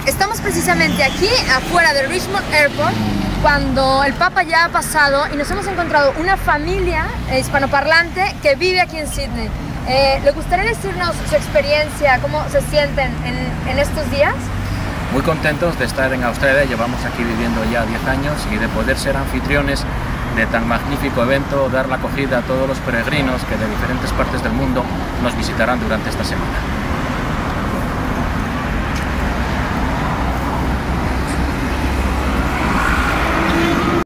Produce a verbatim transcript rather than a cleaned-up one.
Estamos precisamente aquí, afuera de Richmond Airport, cuando el Papa ya ha pasado y nos hemos encontrado una familia hispanoparlante que vive aquí en Sydney. Eh, ¿Le gustaría decirnos su experiencia, cómo se sienten en, en estos días? Muy contentos de estar en Australia, llevamos aquí viviendo ya diez años y de poder ser anfitriones de tan magnífico evento, dar la acogida a todos los peregrinos que de diferentes partes del mundo nos visitarán durante esta semana.